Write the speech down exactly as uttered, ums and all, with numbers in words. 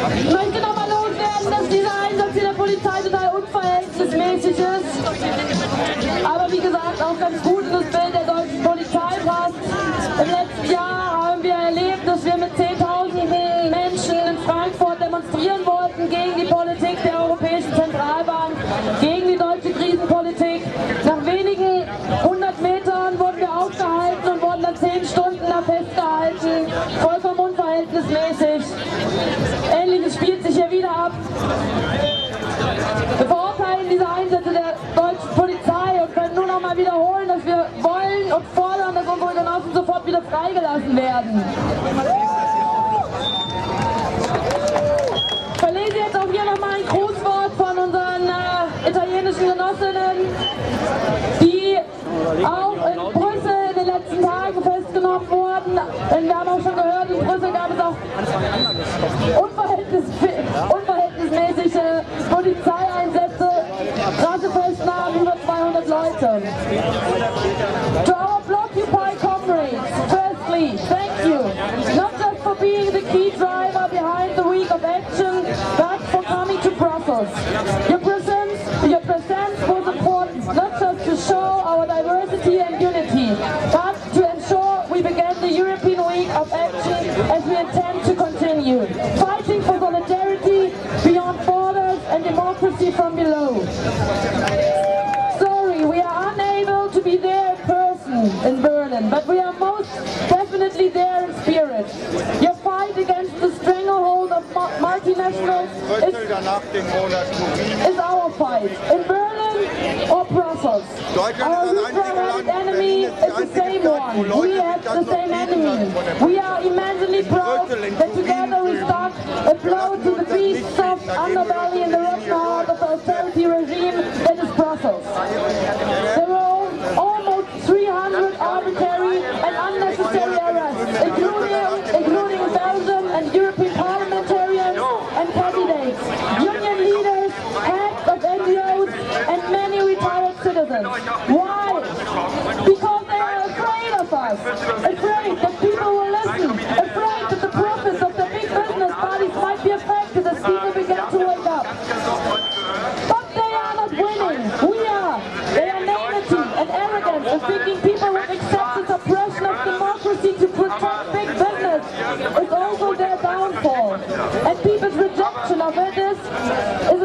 Ich möchte nochmal loswerden, dass dieser Einsatz in der Polizei total unverhältnismäßig ist. Aber wie gesagt, auch ganz gut in das Bild der deutschen Polizei passt. Im letzten Jahr haben wir erlebt, dass wir mit zehntausenden Menschen in Frankfurt demonstrieren wollten gegen die Politik der Europäischen Zentralbank, gegen die deutsche Krisenpolitik. Nach wenigen hundert Metern wurden wir aufgehalten und wurden dann zehn Stunden da festgehalten. Vollkommen unverhältnismäßig. Ähnliches spielt sich hier wieder ab. Wir verurteilen diese Einsätze der deutschen Polizei und können nur noch mal wiederholen, dass wir wollen und fordern, dass unsere Genossen sofort wieder freigelassen werden. Ich verlese jetzt auch hier noch mal ein Grußwort von unseren äh, italienischen Genossinnen, die auch in Brüssel in den letzten Tagen festgenommen wurden. Denn wir haben auch schon gehört, in Brüssel gab es auch unverhältnis unverhältnismäßige Polizeieinsätze, krasse Festnahmen, über zweihundert Leute. To our Blockupy comrades, firstly, thank you, not just for being the key driver behind the week of action, but for coming to Brussels. Your presence, your presence was important, not just to show our diversity and unity, but to ensure we began the European Week of Action as we intend to continue, fighting for solidarity beyond borders and democracy from below. Sorry, we are unable to be there in person in Berlin, but we are most definitely there in spirit. Your fight against the stranglehold of multinationals is, is our fight, in Berlin or Brussels. Our root enemy is the same one. We have the same enemy. We are immensely proud that together we struck a blow to the beast's soft underbelly in the rotten heart of the austerity regime that is Brussels. There were almost three hundred arbitrary and unnecessary arrests, including, including Belgium and European parliamentarians and candidates, union leaders, heads of N G Os, and many retired citizens. Why? Because they are afraid of us, afraid that people will listen, afraid that the profits of the big business parties might be affected as people begin to wake up. But they are not winning. We are. They are naivety and arrogance and thinking people would accept the suppression of democracy to protect big business is also their downfall. And people's rejection of it is,